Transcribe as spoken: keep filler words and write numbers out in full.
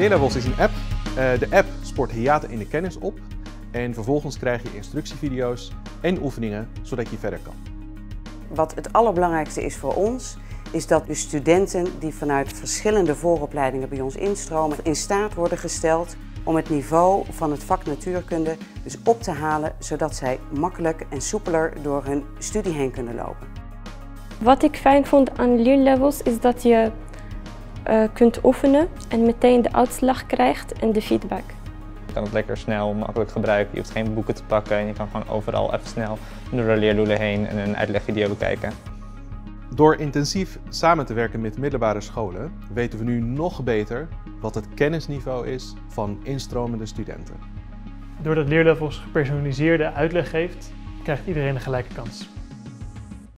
Leerlevels is een app. Uh, de app spoort hiaten in de kennis op en vervolgens krijg je instructievideo's en oefeningen zodat je verder kan. Wat het allerbelangrijkste is voor ons, is dat de studenten die vanuit verschillende vooropleidingen bij ons instromen, in staat worden gesteld om het niveau van het vak natuurkunde dus op te halen, zodat zij makkelijk en soepeler door hun studie heen kunnen lopen. Wat ik fijn vond aan leerlevels is dat je uh, kunt oefenen en meteen de uitslag krijgt en de feedback. Je kan het lekker snel, makkelijk gebruiken. Je hoeft geen boeken te pakken en je kan gewoon overal even snel door de leerdoelen heen en een uitlegvideo bekijken. Door intensief samen te werken met middelbare scholen weten we nu nog beter wat het kennisniveau is van instromende studenten. Doordat Leerlevels gepersonaliseerde uitleg geeft, krijgt iedereen een gelijke kans.